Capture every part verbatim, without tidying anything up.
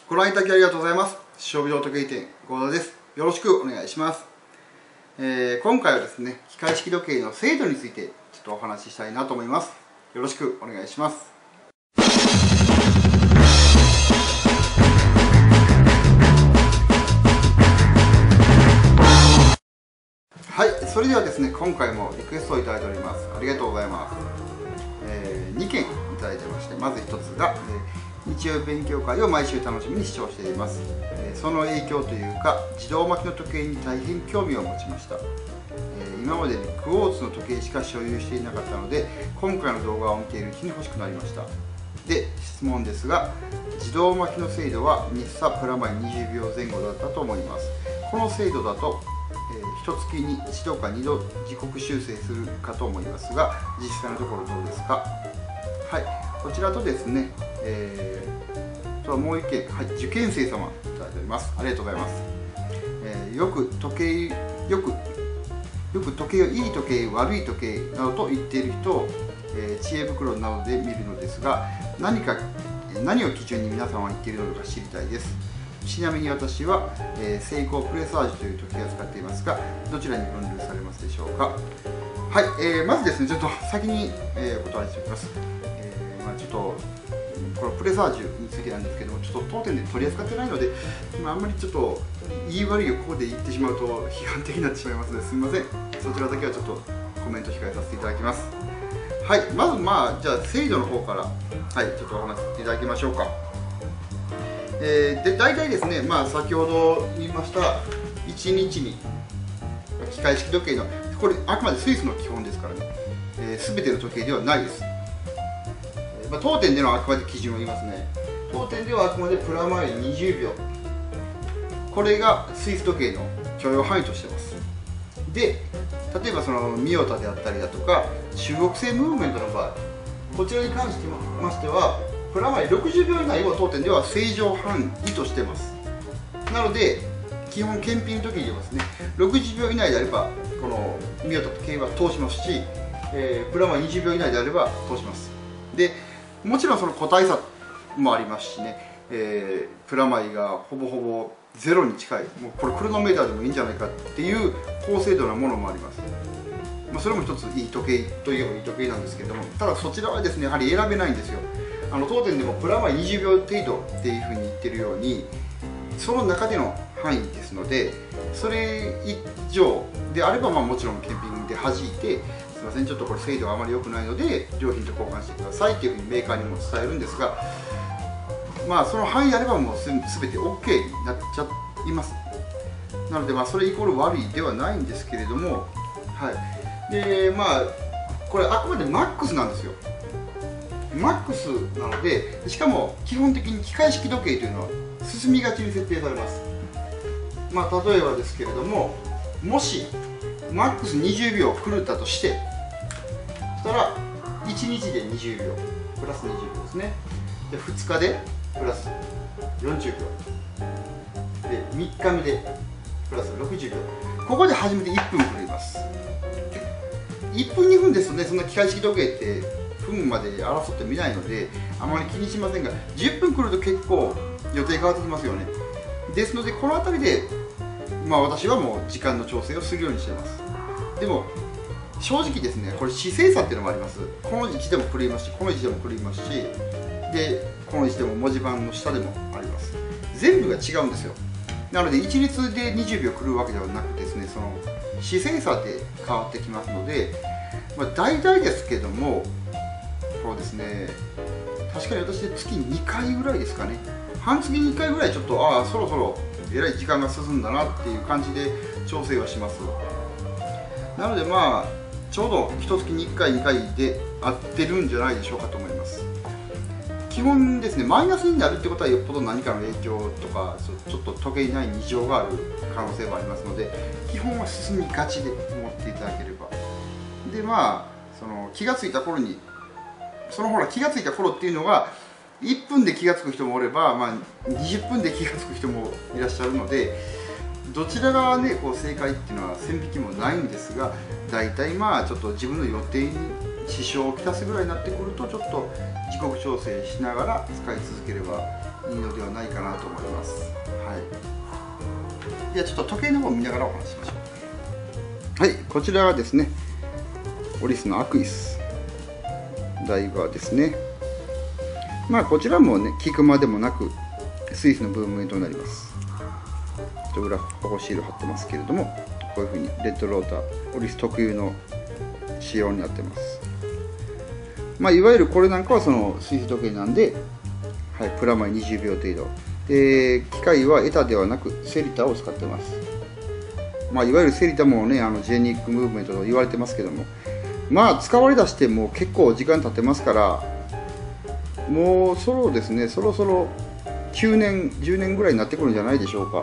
ご覧いただきありがとうございます。勝負場時計店合田です。よろしくお願いします。えー、今回はですね、機械式時計の精度についてちょっとお話ししたいなと思います。よろしくお願いします。はい、それではですね、今回もリクエストをいただいております。ありがとうございます。えー、にけんいただいてまして、まずひとつが、えー日曜勉強会を毎週楽しみに視聴しています。その影響というか、自動巻きの時計に大変興味を持ちました。今までにクォーツの時計しか所有していなかったので、今回の動画を見ているうちに欲しくなりました。で、質問ですが、自動巻きの精度は日差プラマイにじゅうびょうぜん後だったと思います。この精度だと、えー、いっかげつにいちどかにど自国修正するかと思いますが、実際のところどうですか？はい、こちらとですね、えー、とはもういっけん、はい、受験生様いただいております。ありがとうございます。えー、よく時計よくよく時計をいい時計、悪い時計などと言っている人を、えー、知恵袋などで見るのですが、何か何を基準に皆さんは言っているのか知りたいです。ちなみに私は、えー、セイコープレサージュという時計を使っていますが、どちらに分類されますでしょうか？はい、えー、まずですね、ちょっと先に、えー、お答えしておきます。えーまあ、ちょっとこのプレサージュについてなんですけども、ちょっと当店で取り扱ってないので、まあ、あんまりちょっと言い悪いをここで言ってしまうと批判的になってしまいますので、すみません、そちらだけはちょっとコメント控えさせていただきます。はい、まずまあじゃあ精度の方からはいちょっとお話しさせていただきましょうか。えー、で大体ですね、まあ、先ほど言いましたいちにちに機械式時計のこれあくまでスイスの基本ですからね、えー、全ての時計ではないです。えーまあ、当店でのあくまで基準を言いますね。当店ではあくまでプラマイにじゅうびょう、これがスイス時計の許容範囲としてます。で、例えばそのミオタであったりだとか中国製ムーブメントの場合、こちらに関してましてはプラマイろくじゅうびょう以内を当店では正常範囲としてます。なので基本検品の時に言いますね、ろくじゅうびょう以内であればこのミオタと系は通しますし、えー、プラマイにじゅうびょう以内であれば通します。でもちろんその個体差もありますしね、えー、プラマイがほぼほぼゼロに近い、もうこれクロノメーターでもいいんじゃないかっていう高精度なものもあります。まあ、それも一ついい時計といえばいい時計なんですけれども、ただそちらはですねやはり選べないんですよ。あの当店でもプラマイにじゅうびょう程度っていうふうに言ってるように、その中での範囲ですので、それ以上であればまあもちろん検品で弾いて、すみませんちょっとこれ精度があまり良くないので良品と交換してくださいっていうふうにメーカーにも伝えるんですが、まあその範囲であればもう全て オーケー になっちゃいます。なのでまあそれイコール悪いではないんですけれども、はい、でまあこれあくまでマックスなんですよ。マックスなので、しかも基本的に機械式時計というのは進みがちに設定されます。まあ例えばですけれども、もしマックスにじゅうびょう狂ったとして、そしたらいちにちでにじゅうびょうプラスにじゅうびょうですね。でふつかでプラスよんじゅうびょうでみっかめでプラスろくじゅうびょう、ここで初めていっぷん狂います。いっぷんにふんですとね、そんな機械式時計って分まで争ってみないのであまり気にしませんが、じゅっぷん来ると結構予定変わってきますよね。ですのでこの辺りで、まあ、私はもう時間の調整をするようにしています。でも正直ですね、これ姿勢差っていうのもあります。この位置でも狂いますし、この位置でも狂いますし、でこの位置でも文字盤の下でもあります。全部が違うんですよ。なので一律でにじゅうびょう狂うわけではなくてですね、その姿勢差で変わってきますので、まあ、大体ですけども、そうですね、確かに私で月にかいぐらいですかね、半月にいっかいぐらいちょっとああそろそろえらい時間が進んだなっていう感じで調整はします。なのでまあちょうどいっかげつにいっかいにかいで合ってるんじゃないでしょうかと思います。基本ですね、マイナスになるってことはよっぽど何かの影響とかちょっと時計内に異常がある可能性もありますので、基本は進みがちで思っていただければ。でまあその気がついた頃にそのほら気がついた頃っていうのがいっぷんで気がつく人もおれば、まあ、にじゅっぷんで気がつく人もいらっしゃるので、どちらが、ね、こう正解っていうのは線引きもないんですが、大体まあちょっと自分の予定に支障をきたすぐらいになってくると、ちょっと時刻調整しながら使い続ければいいのではないかなと思います。はい、ではちょっと時計の方を見ながらお話ししましょう。はい、こちらはですねオリスのアクイスダイバーですね。まあこちらもね聞くまでもなくスイスのブームメントになります。ちょっと裏保護シール貼ってますけれども、こういうふうにレッドローターオリス特有の仕様になってます。まあいわゆるこれなんかはそのスイス時計なんで、はい、プラマイにじゅうびょう程度で、機械はエタではなくセリタを使ってます。まあいわゆるセリタもねあのジェニックムーブメントと言われてますけども、まあ使われだしてもう結構時間経ってますから、もうそろですねそろそろきゅうねんじゅうねんぐらいになってくるんじゃないでしょうか。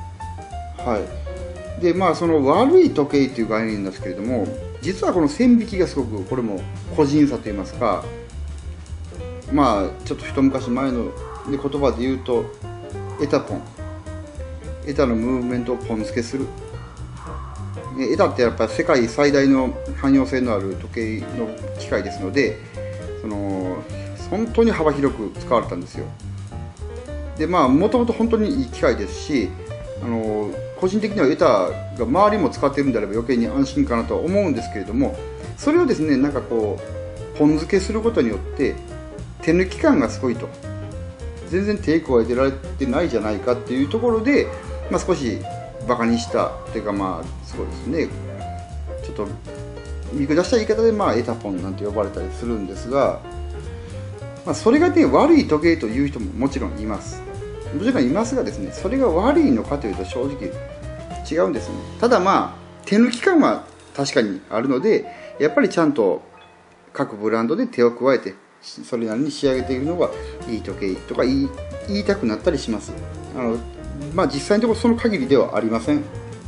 はいでまあその悪い時計という概念なんですけれども、実はこの線引きがすごくこれも個人差といいますか、まあちょっと一昔前の言葉で言うとエタポン、エタのムーブメントをポン付けする。エタってやっぱり世界最大の汎用性のある時計の機械ですので、その本当に幅広く使われたんですよ。でまあもともと本当にいい機械ですし、あの個人的にはエタが周りも使っているんであれば余計に安心かなとは思うんですけれども、それをですねなんかこうポン付けすることによって手抜き感がすごいと、全然手加えてられてないじゃないかっていうところで、まあ、少しバカにしたというか、まあそうですねちょっと見下した言い方で、まあ、エタポンなんて呼ばれたりするんですが、まあ、それがね悪い時計という人ももちろんいます。もちろんいますがですね、それが悪いのかというと正直違うんですね。ただまあ手抜き感は確かにあるので、やっぱりちゃんと各ブランドで手を加えてそれなりに仕上げているのがいい時計とか言い、言いたくなったりします。あのまあ実際のところその限りではありません。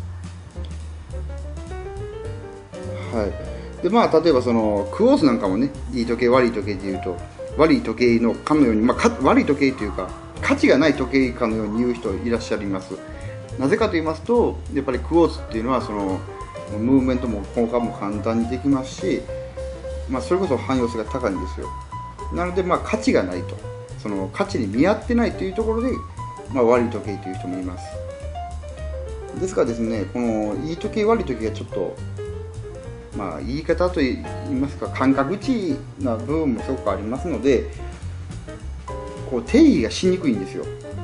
はいでまあ例えばそのクォーツなんかもね、いい時計悪い時計でいうと悪い時計のかのように、まあ、か悪い時計というか価値がない時計かのように言う人いらっしゃいます。なぜかと言いますと、やっぱりクォーツっていうのはそのムーブメントも交換も簡単にできますし、まあ、それこそ汎用性が高いんですよ。なのでまあ価値がないと、その価値に見合ってないというところで、まあ、悪い時計という人もいます。ですがですね、このいい時計悪い時計がちょっとまあ言い方といいますか感覚値な部分もすごくありますので、こう定義がしにくいんですよ。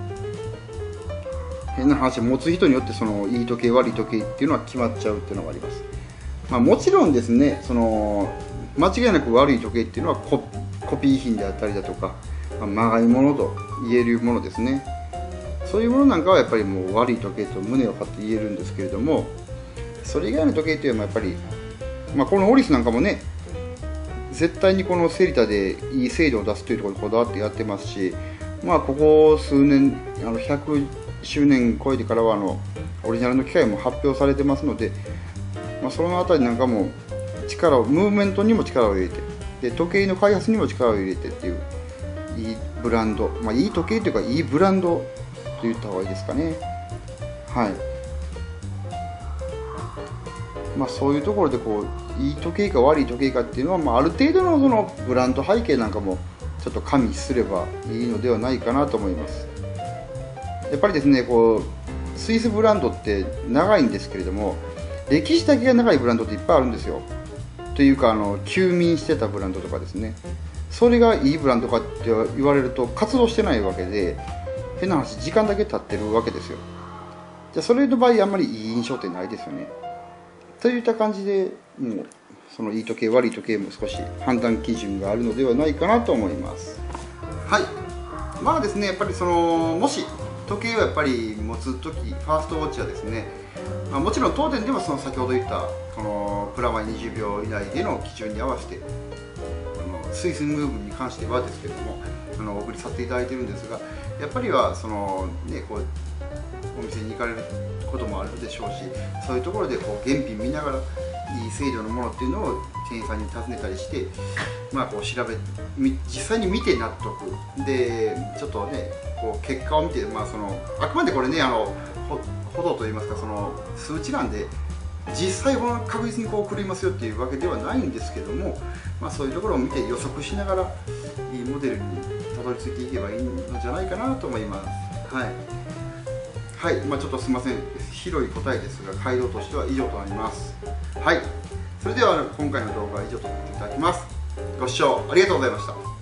変な話、持つ人によってそのいい時計悪い時計っていうのは決まっちゃうっていうのがあります。まあ、もちろんですね、その間違いなく悪い時計っていうのは コ, コピー品であったりだとか、まあ、まがいものと言えるものですね。そういうものなんかはやっぱりもう悪い時計と胸を張って言えるんですけれども、それ以外の時計というのはやっぱり、まあ、このオリスなんかもね絶対にこのセリタでいい精度を出すというところにこだわってやってますし、まあここ数年あのひゃくしゅうねん超えてからはあのオリジナルの機械も発表されてますので、まあ、そのあたりなんかも力をムーブメントにも力を入れて、で時計の開発にも力を入れてっていういいブランド、まあ、いい時計というかいいブランドと言った方がいいですかね。はいまあ、そういうところでこういい時計か悪い時計かっていうのは、まあ、ある程度のそのブランド背景なんかもちょっと加味すればいいのではないかなと思います。やっぱりですね、こうスイスブランドって長いんですけれども、歴史だけが長いブランドっていっぱいあるんですよ。というかあの休眠してたブランドとかですね、それがいいブランドかって言われると活動してないわけで、変な話時間だけ経ってるわけですよ。じゃあそれの場合あんまりいい印象ってないですよね。といった感じで、もうそのいい時計悪い時計も少し判断基準があるのではないかなと思います。はい、まあですね、やっぱりそのもし時計をやっぱり持つ時、ファーストウォッチはですね、まあ、もちろん当店でもその先ほど言ったこのプラマイにじゅうびょう以内での基準に合わせて、あのスイスムーブに関してはですけれども、あのお送りさせていただいているんですが、やっぱりはそのねこうお店に行かれることもあるでしょうし、そういうところでこう原品見ながらいい精度のものっていうのを店員さんに尋ねたりして、まあこう調べ実際に見て納得で、ちょっとねこう結果を見て、まあそのあくまでこれねあのほどといいますかその数値なんで、実際は確実にこう狂いますよっていうわけではないんですけども、まあ、そういうところを見て予測しながらいいモデルにたどり着いていけばいいのじゃないかなと思います。はい、はい、まあ、ちょっとすみません、広い答えですが回答としては以上となります。はい、それでは今回の動画は以上とさせていただきます。ご視聴ありがとうございました。